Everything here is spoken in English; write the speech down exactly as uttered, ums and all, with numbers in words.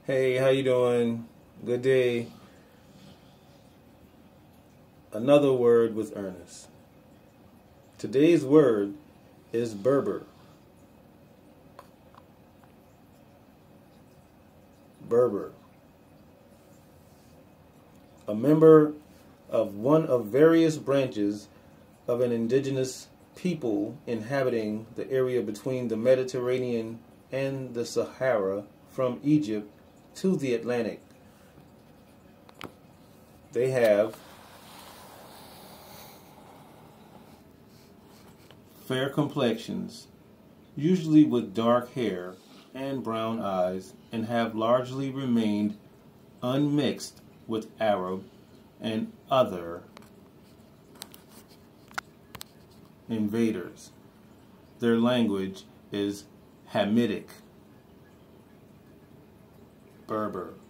Hey, how you doing? Good day. Another word with Earnest. Today's word is Berber. Berber. A member of one of various branches of an indigenous people inhabiting the area between the Mediterranean and the Sahara from Egypt to the Atlantic. They have fair complexions, usually with dark hair and brown eyes, and have largely remained unmixed with Arab and other invaders. Their language is Hamitic Berber.